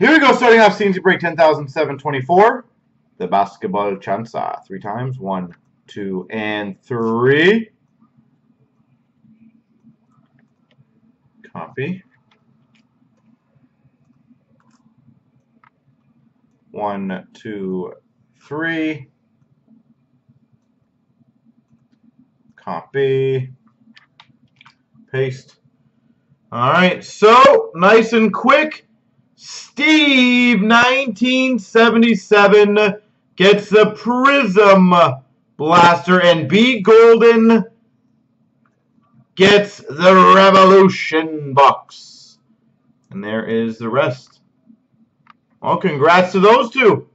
Here we go, starting off CNC break 10,724. The basketball chansa. 3 times. 1, 2, and 3. Copy. 1, 2, 3. Copy. Paste. All right, so nice and quick. Steve, 1977, gets the Prizm blaster, and B Golden gets the Revolution box. And there is the rest. Well, congrats to those two.